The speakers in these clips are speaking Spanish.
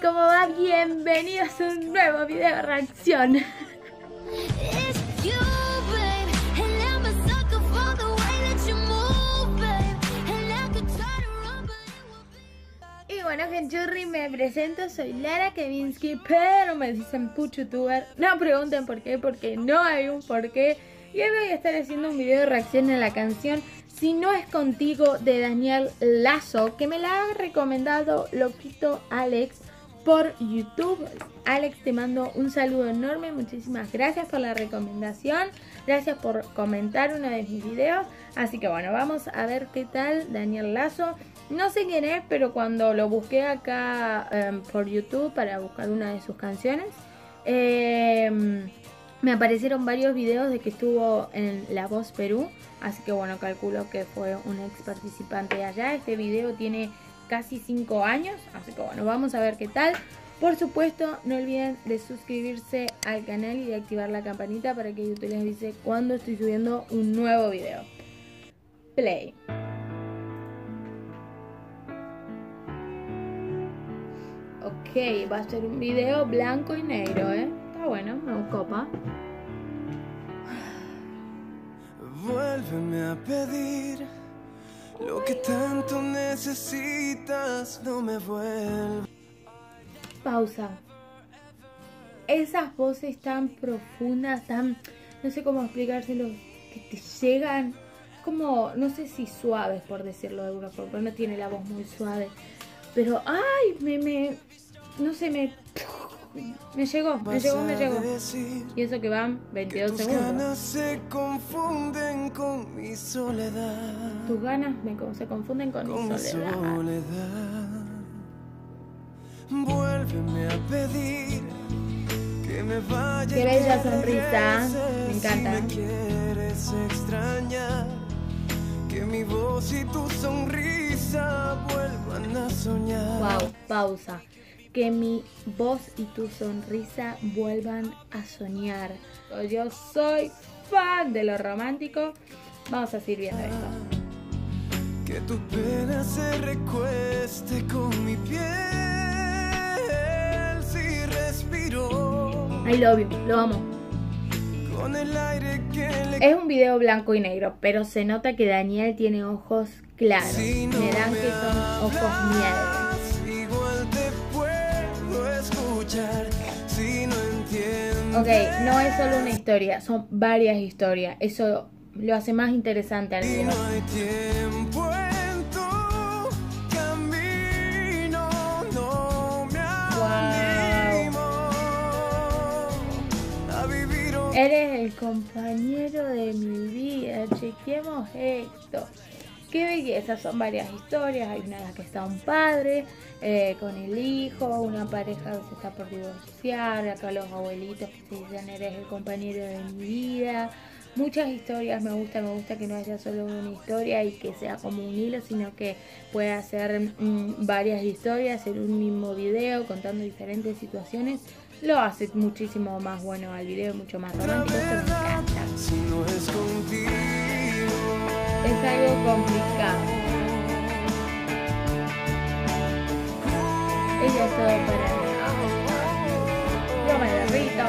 ¿Cómo va? Bienvenidos a un nuevo video de reacción. Y bueno, genchurri, me presento, soy Lara Kevinsky, pero me dicen puchutuber. No pregunten por qué, porque no hay un porqué. Y hoy voy a estar haciendo un video de reacción a la canción Si no es contigo de Daniel Lazo, que me la ha recomendado Loquito Alex por YouTube. Alex, te mando un saludo enorme, muchísimas gracias por la recomendación, gracias por comentar uno de mis videos. Así que bueno, vamos a ver qué tal Daniel Lazo. No sé quién es, pero cuando lo busqué acá por YouTube para buscar una de sus canciones, me aparecieron varios videos de que estuvo en La Voz Perú. Así que bueno, calculo que fue un ex participante de allá. Este video tiene casi 5 años, así que bueno, vamos a ver qué tal. Por supuesto, no olviden de suscribirse al canal y de activar la campanita para que YouTube les avise cuando estoy subiendo un nuevo video. Play. Ok, va a ser un video blanco y negro, Está bueno, me copa. Vuélveme a pedir lo que tanto necesitas, no me vuelvas. Pausa. Esas voces tan profundas, tan, no sé cómo explicárselo, que te llegan como, no sé si suaves, por decirlo de alguna forma, no tiene la voz muy suave, pero ay, no sé, me llegó. Y eso que van 22 segundos. Tus ganas se confunden con mi soledad. Tus ganas se confunden con mi soledad. Vuélveme a pedir que me vaya. Qué bella sonrisa, me encanta. Si me quieres extrañar, que mi voz y tu sonrisa vuelvan a soñar. Wow, pausa. Que mi voz y tu sonrisa vuelvan a soñar. Yo soy fan de lo romántico. Vamos a seguir viendo esto. Que tu pena se recueste con mi piel. Si respiro. I love you, lo amo. Con el aire que le... Es un video blanco y negro, pero se nota que Daniel tiene ojos claros. Si no me dan que son ojos miel. Igual te puedo escuchar. Si no entiendo. Ok, no es solo una historia, son varias historias. Eso lo hace más interesante al Y video. no hay tiempo en tu camino, no me animo a vivir. Eres el compañero de mi vida, chequemos esto. Qué belleza, son varias historias. Hay una en la que está un padre con el hijo, una pareja que se está por divorciar, acá los abuelitos que se dicen eres el compañero de mi vida. Muchas historias, me gusta que no haya solo una historia y que sea como un hilo, sino que pueda ser varias historias en un mismo video contando diferentes situaciones. Lo hace muchísimo más bueno al video, mucho más romántico. Esto me encanta. Si no es contigo, Es algo complicado. Ella es todo para mí. Yo me derrito.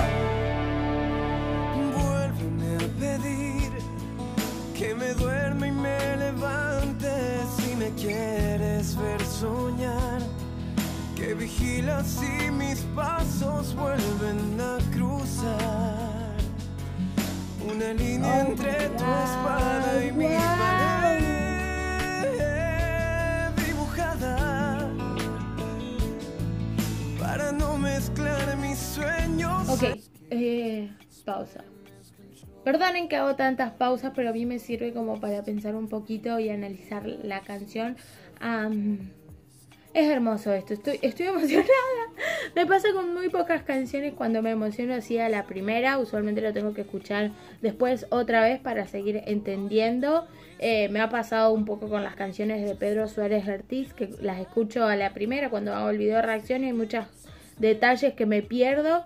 vuélveme a pedir que me duerma y me levante. Si me quieres ver soñar, que vigilas si mis pasos vuelven a cruzar una línea entre tu espada y mi pared dibujada para no mezclar mis sueños. Ok, pausa. Perdonen que hago tantas pausas, pero a mí me sirve como para pensar un poquito y analizar la canción. Es hermoso esto, estoy emocionada. Me pasa con muy pocas canciones cuando me emociono así a la primera. Usualmente lo tengo que escuchar después otra vez para seguir entendiendo. Me ha pasado un poco con las canciones de Pedro Suárez Ortiz, que las escucho a la primera cuando hago el video de reacción y hay muchos detalles que me pierdo.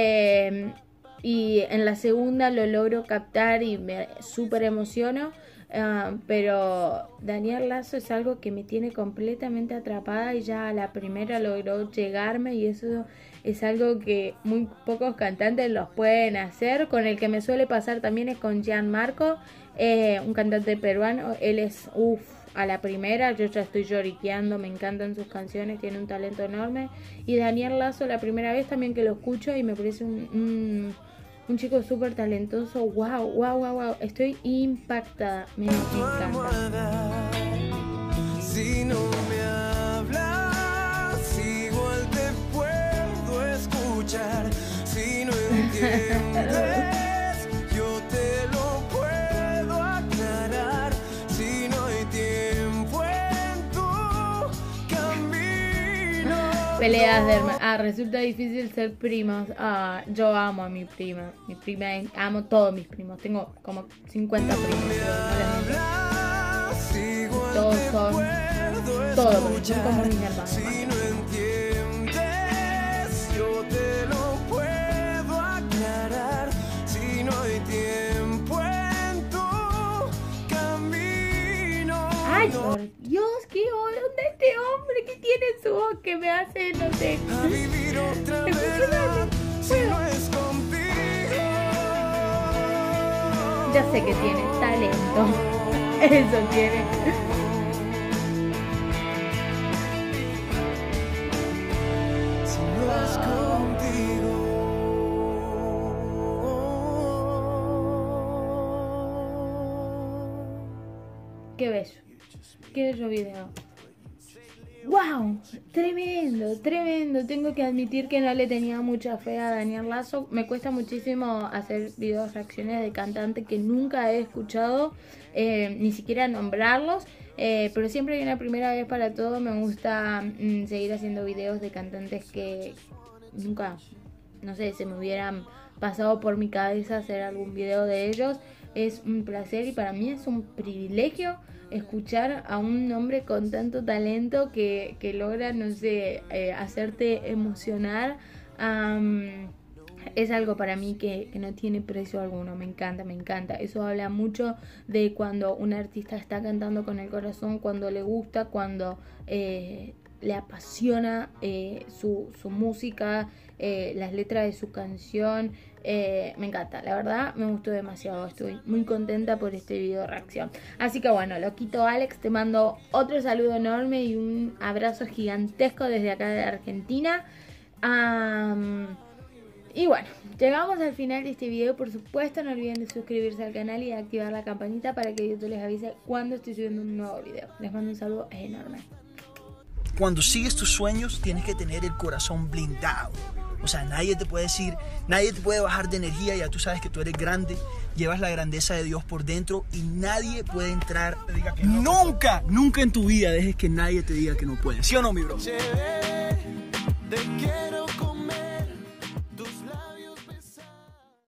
Y en la segunda lo logro captar y me súper emociono. Pero Daniel Lazo es algo que me tiene completamente atrapada y ya a la primera logró llegarme, y eso es algo que muy pocos cantantes los pueden hacer. Con el que me suele pasar también es con Gianmarco, un cantante peruano. Él es a la primera yo ya estoy lloriqueando, me encantan sus canciones, tiene un talento enorme. Y Daniel Lazo, la primera vez también que lo escucho, y me parece un chico súper talentoso. Wow, estoy impactada, me encanta. Si no me hablas, igual te puedo escuchar. Si no entiendes, yo te lo puedo aclarar. Si no hay tiempo en tu camino. Peleas de hermanos. Resulta difícil ser primos. Yo amo a mi prima. Amo todos mis primos. Tengo como 50 primos. Todos son como mis hermanos. Si no entiendes, yo te lo puedo aclarar. Si no hay tiempo en tu camino. Ay, por Dios, qué onda este hombre que tiene su voz que me hace, no sé. A vivir otra verdad, si no es contigo. Ya sé que tiene talento. Eso tiene. Si no es contigo. Qué bello video. ¡Wow! Tremendo. Tengo que admitir que no le tenía mucha fe a Daniel Lazo. Me cuesta muchísimo hacer videos reacciones de cantantes que nunca he escuchado, ni siquiera nombrarlos. Pero siempre hay una primera vez para todo. Me gusta seguir haciendo videos de cantantes que nunca, no sé, se me hubieran pasado por mi cabeza hacer algún video de ellos. Es un placer y para mí es un privilegio escuchar a un hombre con tanto talento que logra, no sé, hacerte emocionar. Es algo para mí que no tiene precio alguno. Me encanta. Eso habla mucho de cuando un artista está cantando con el corazón, cuando le gusta, cuando le apasiona su música, las letras de su canción. Me encanta, la verdad me gustó demasiado. Estoy muy contenta por este video reacción. Así que bueno, loquito Alex, te mando otro saludo enorme y un abrazo gigantesco desde acá de Argentina. Y bueno, llegamos al final de este video. Por supuesto, no olviden de suscribirse al canal y de activar la campanita para que YouTube les avise cuando estoy subiendo un nuevo video. Les mando un saludo enorme. Cuando sigues tus sueños tienes que tener el corazón blindado. O sea, nadie te puede decir, nadie te puede bajar de energía. Ya tú sabes que tú eres grande, llevas la grandeza de Dios por dentro y nadie puede entrar. Te diga que no. Nunca en tu vida dejes que nadie te diga que no puedes. ¿Sí o no, mi bro? Te quiero